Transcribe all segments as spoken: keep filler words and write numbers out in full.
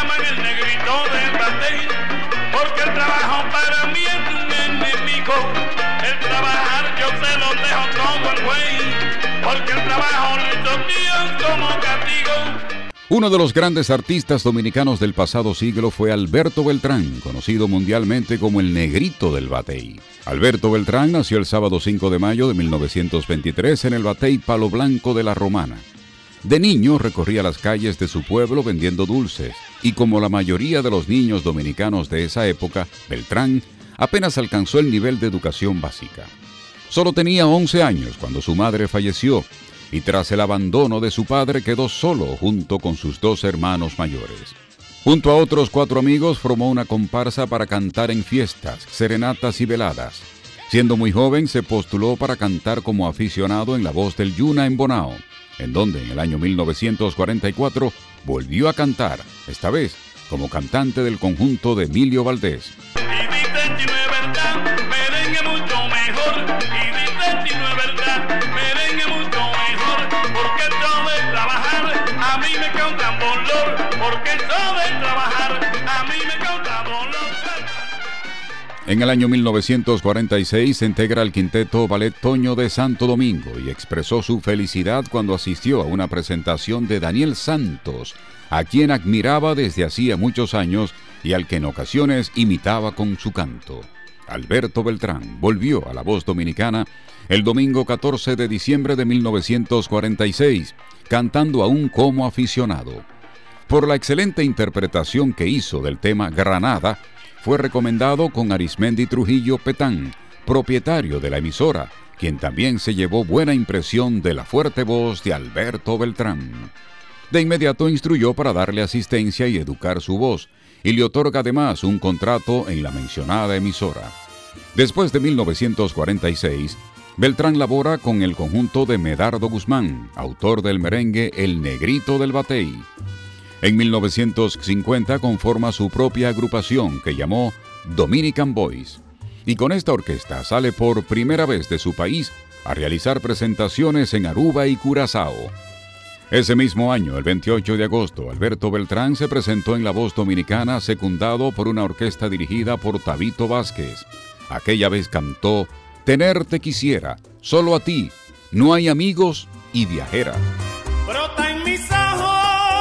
llaman el negrito del batey, porque el trabajo para mí es un enemigo. El trabajar yo se lo dejo todo al güey, porque el trabajo lo hizo Dios como castigo. Uno de los grandes artistas dominicanos del pasado siglo fue Alberto Beltrán, conocido mundialmente como el Negrito del Batey. Alberto Beltrán nació el sábado cinco de mayo de mil novecientos veintitrés en el Batey Palo Blanco de la Romana. De niño recorría las calles de su pueblo vendiendo dulces, y como la mayoría de los niños dominicanos de esa época, Beltrán apenas alcanzó el nivel de educación básica. Solo tenía once años cuando su madre falleció, y tras el abandono de su padre quedó solo junto con sus dos hermanos mayores. Junto a otros cuatro amigos formó una comparsa para cantar en fiestas, serenatas y veladas. Siendo muy joven se postuló para cantar como aficionado en La Voz del Yuna en Bonao, en donde en el año mil novecientos cuarenta y cuatro volvió a cantar, esta vez como cantante del conjunto de Emilio Valdés. Y dicen si no es verdad, merengue mucho mejor. Y dicen si no es verdad, merengue mucho mejor. Porque yo de trabajar, a mí me causa dolor. Porque yo de trabajar, a mí me causa dolor. En el año mil novecientos cuarenta y seis se integra al quinteto Ballet Toño de Santo Domingo y expresó su felicidad cuando asistió a una presentación de Daniel Santos, a quien admiraba desde hacía muchos años y al que en ocasiones imitaba con su canto. Alberto Beltrán volvió a La Voz Dominicana el domingo catorce de diciembre de mil novecientos cuarenta y seis, cantando aún como aficionado. Por la excelente interpretación que hizo del tema Granada, fue recomendado con Arismendi Trujillo Petán, propietario de la emisora, quien también se llevó buena impresión de la fuerte voz de Alberto Beltrán. De inmediato instruyó para darle asistencia y educar su voz, y le otorga además un contrato en la mencionada emisora. Después de mil novecientos cuarenta y seis, Beltrán labora con el conjunto de Medardo Guzmán, autor del merengue El Negrito del Batey. En mil novecientos cincuenta conforma su propia agrupación que llamó Dominican Boys, y con esta orquesta sale por primera vez de su país a realizar presentaciones en Aruba y Curazao. Ese mismo año, el veintiocho de agosto, Alberto Beltrán se presentó en La Voz Dominicana secundado por una orquesta dirigida por Tabito Vázquez. Aquella vez cantó Tenerte quisiera, solo a ti, no hay amigos y viajera. Brota en mis ojos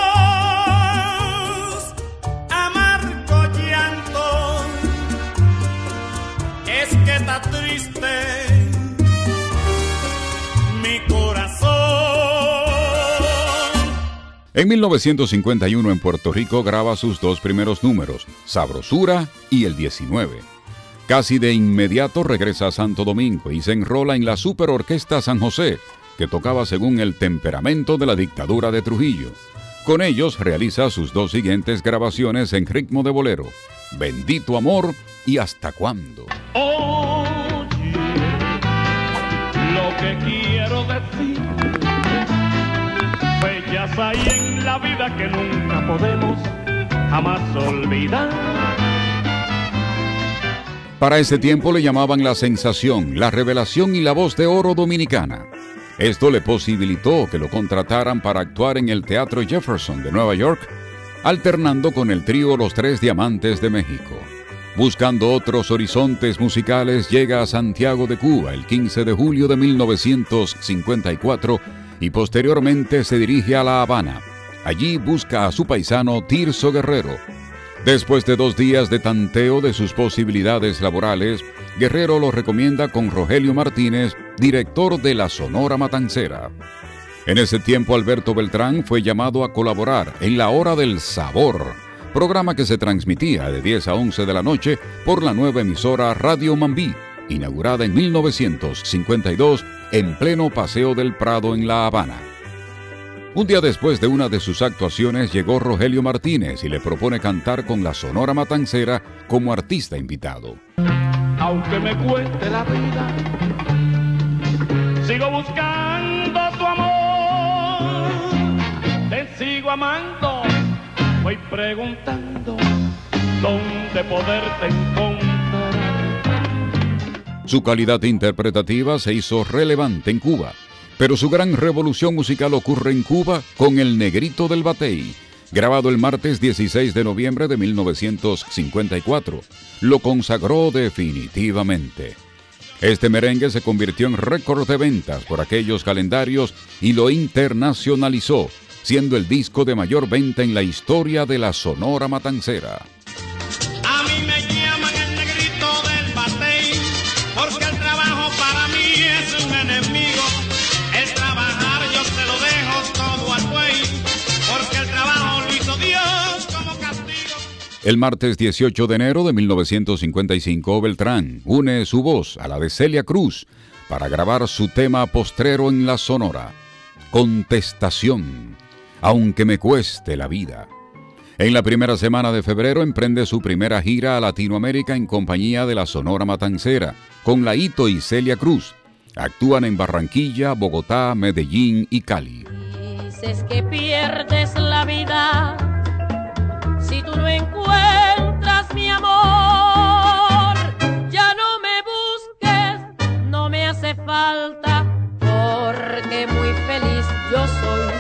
amargo llanto, es que está triste mi corazón. En mil novecientos cincuenta y uno en Puerto Rico graba sus dos primeros números, Sabrosura y El diecinueve. Casi de inmediato regresa a Santo Domingo y se enrola en la Superorquesta San José, que tocaba según el temperamento de la dictadura de Trujillo. Con ellos realiza sus dos siguientes grabaciones en ritmo de bolero, Bendito Amor y Hasta Cuándo. Oye, lo que quiero decir, bellas hay en la vida que nunca podemos jamás olvidar. Para ese tiempo le llamaban la sensación, la revelación y la voz de oro dominicana. Esto le posibilitó que lo contrataran para actuar en el Teatro Jefferson de Nueva York, alternando con el trío Los Tres Diamantes de México. Buscando otros horizontes musicales, llega a Santiago de Cuba el quince de julio de mil novecientos cincuenta y cuatro y posteriormente se dirige a La Habana. Allí busca a su paisano Tirso Guerrero. Después de dos días de tanteo de sus posibilidades laborales, Guerrero lo recomienda con Rogelio Martínez, director de la Sonora Matancera. En ese tiempo Alberto Beltrán fue llamado a colaborar en La Hora del Sabor, programa que se transmitía de diez a once de la noche por la nueva emisora Radio Mambí, inaugurada en mil novecientos cincuenta y dos en pleno Paseo del Prado en La Habana. Un día después de una de sus actuaciones llegó Rogelio Martínez y le propone cantar con la Sonora Matancera como artista invitado. Aunque me cueste la vida, sigo buscando tu amor, te sigo amando, voy preguntando dónde poderte encontrar. Su calidad interpretativa se hizo relevante en Cuba, pero su gran revolución musical ocurre en Cuba con El Negrito del Batey, grabado el martes dieciséis de noviembre de mil novecientos cincuenta y cuatro, lo consagró definitivamente. Este merengue se convirtió en récord de ventas por aquellos calendarios y lo internacionalizó, siendo el disco de mayor venta en la historia de la Sonora Matancera. A mí me llaman el negrito del batey, porque el trabajo para mí es un enemigo. El trabajar yo se lo dejo todo al buey, porque el trabajo lo hizo Dios como castigo. El martes dieciocho de enero de mil novecientos cincuenta y cinco, Beltrán une su voz a la de Celia Cruz para grabar su tema postrero en la Sonora, Contestación, aunque me cueste la vida. En la primera semana de febrero emprende su primera gira a Latinoamérica en compañía de la Sonora Matancera, con Laito y Celia Cruz. Actúan en Barranquilla, Bogotá, Medellín y Cali. Dices que pierdes la vida si tú no encuentras mi amor. Ya no me busques, no me hace falta, porque muy feliz yo soy.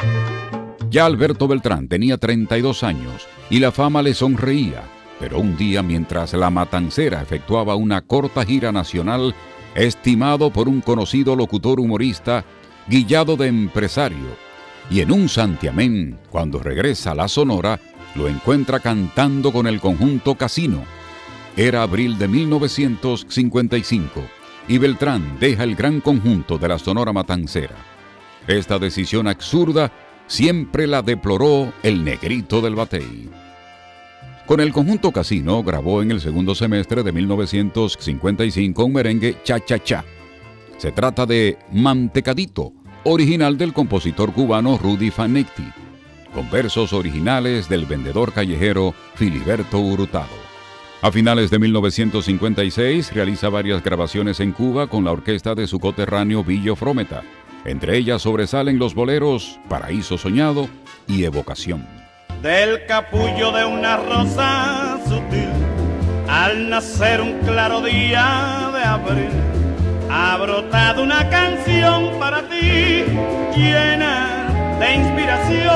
Ya Alberto Beltrán tenía treinta y dos años y la fama le sonreía, pero un día mientras la Matancera efectuaba una corta gira nacional, estimado por un conocido locutor humorista, guillado de empresario, y en un santiamén, cuando regresa a la Sonora, lo encuentra cantando con el conjunto Casino. Era abril de mil novecientos cincuenta y cinco y Beltrán deja el gran conjunto de la Sonora Matancera. Esta decisión absurda siempre la deploró el negrito del batey. Con el conjunto Casino grabó en el segundo semestre de mil novecientos cincuenta y cinco un merengue Cha Cha Cha. Se trata de Mantecadito, original del compositor cubano Rudy Fanetti, con versos originales del vendedor callejero Filiberto Hurtado. A finales de mil novecientos cincuenta y seis realiza varias grabaciones en Cuba con la orquesta de su coterráneo Billo Frometa. Entre ellas sobresalen los boleros Paraíso Soñado y Evocación. Del capullo de una rosa sutil, al nacer un claro día de abril, ha brotado una canción para ti, llena de inspiración.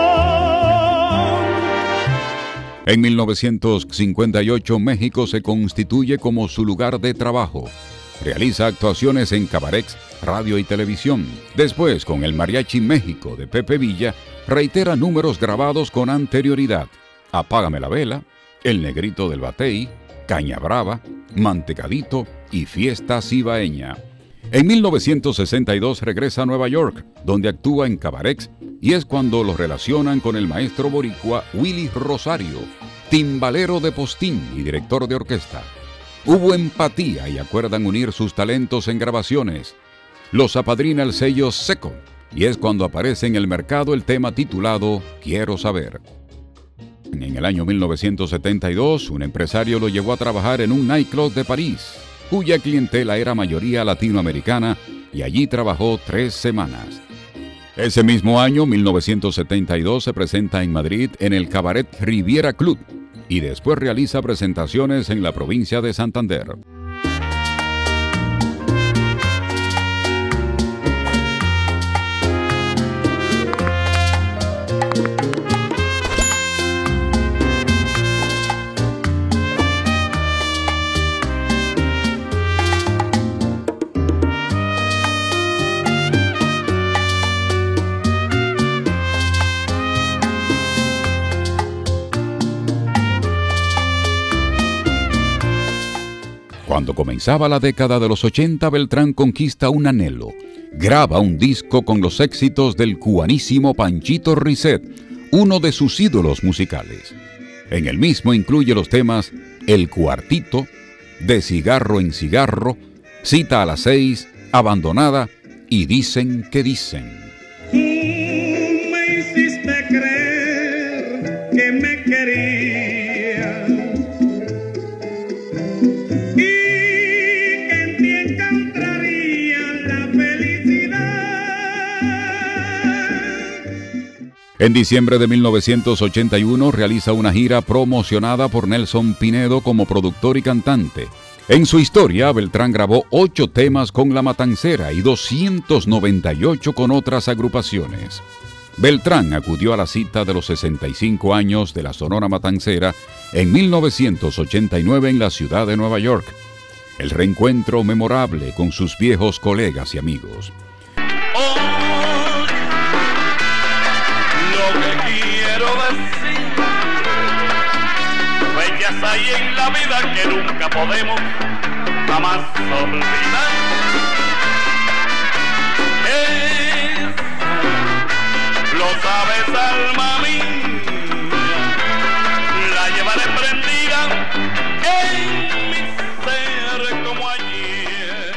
En mil novecientos cincuenta y ocho, México se constituye como su lugar de trabajo. Realiza actuaciones en cabarets, radio y televisión. Después, con el Mariachi México de Pepe Villa, reitera números grabados con anterioridad: Apágame la vela, El negrito del batey, Caña Brava, Mantecadito y Fiesta Cibaeña. En mil novecientos sesenta y dos regresa a Nueva York, donde actúa en cabarets, y es cuando lo relacionan con el maestro boricua Willy Rosario, timbalero de postín y director de orquesta. Hubo empatía y acuerdan unir sus talentos en grabaciones. Los apadrina el sello Seco, y es cuando aparece en el mercado el tema titulado Quiero Saber. En el año mil novecientos setenta y dos, un empresario lo llevó a trabajar en un nightclub de París, cuya clientela era mayoría latinoamericana, y allí trabajó tres semanas. Ese mismo año, mil novecientos setenta y dos, se presenta en Madrid en el Cabaret Riviera Club, y después realiza presentaciones en la provincia de Santander. Cuando comenzaba la década de los ochenta, Beltrán conquista un anhelo. Graba un disco con los éxitos del cubanísimo Panchito Risset, uno de sus ídolos musicales. En el mismo incluye los temas El Cuartito, De Cigarro en Cigarro, Cita a las Seis, Abandonada y Dicen que Dicen. Tú me hiciste creer que me querías y que en ti encontraría la felicidad. En diciembre de mil novecientos ochenta y uno realiza una gira promocionada por Nelson Pinedo como productor y cantante. En su historia, Beltrán grabó ocho temas con La Matancera y doscientos noventa y ocho con otras agrupaciones. Beltrán acudió a la cita de los sesenta y cinco años de la Sonora Matancera en mil novecientos ochenta y nueve en la ciudad de Nueva York. El reencuentro memorable con sus viejos colegas y amigos. Oh, lo que quiero decir, bellas hay en la vida que nunca podemos jamás olvidar. Es, lo sabes, alma mía, la llevaré prendida en mi ser como ayer.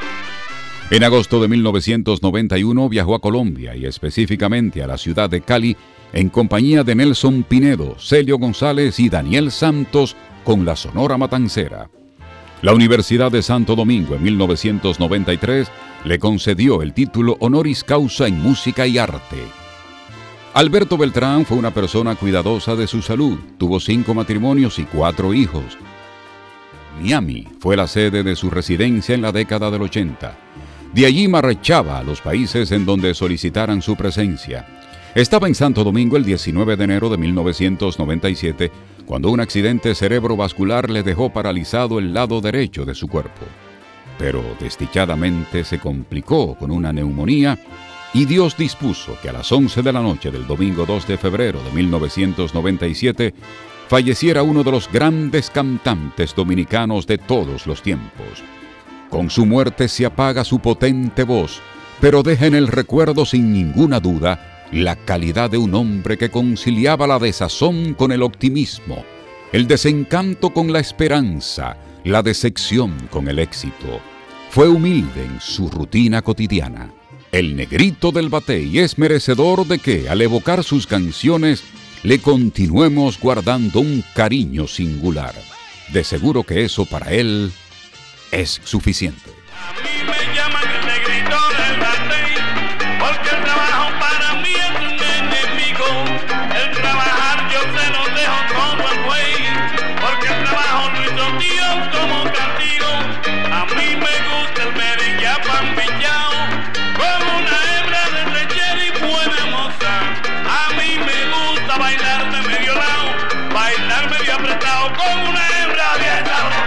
En agosto de mil novecientos noventa y uno viajó a Colombia y específicamente a la ciudad de Cali en compañía de Nelson Pinedo, Celio González y Daniel Santos con la Sonora Matancera. La Universidad de Santo Domingo en mil novecientos noventa y tres le concedió el título honoris causa en música y arte. Alberto Beltrán fue una persona cuidadosa de su salud, tuvo cinco matrimonios y cuatro hijos. Miami fue la sede de su residencia en la década del ochenta. De allí marchaba a los países en donde solicitaran su presencia. Estaba en Santo Domingo el diecinueve de enero de mil novecientos noventa y siete, cuando un accidente cerebrovascular le dejó paralizado el lado derecho de su cuerpo. Pero desdichadamente se complicó con una neumonía y Dios dispuso que a las once de la noche del domingo dos de febrero de mil novecientos noventa y siete falleciera uno de los grandes cantantes dominicanos de todos los tiempos. Con su muerte se apaga su potente voz, pero deja en el recuerdo sin ninguna duda la calidad de un hombre que conciliaba la desazón con el optimismo, el desencanto con la esperanza, la decepción con el éxito. Fue humilde en su rutina cotidiana. El Negrito del Batey es merecedor de que, al evocar sus canciones, le continuemos guardando un cariño singular. De seguro que eso para él es suficiente. A mí me llaman el Negrito del Batey, porque el trabajo para mí es un enemigo. El trabajar yo se lo dejo todo al güey, porque el trabajo lo hizo Dios como castigo. A mí me gusta el merengue apambillao, como una hembra de lechera y buena moza. A mí me gusta bailar de medio lado, bailar medio apretado, como una hembra bien sabrosa.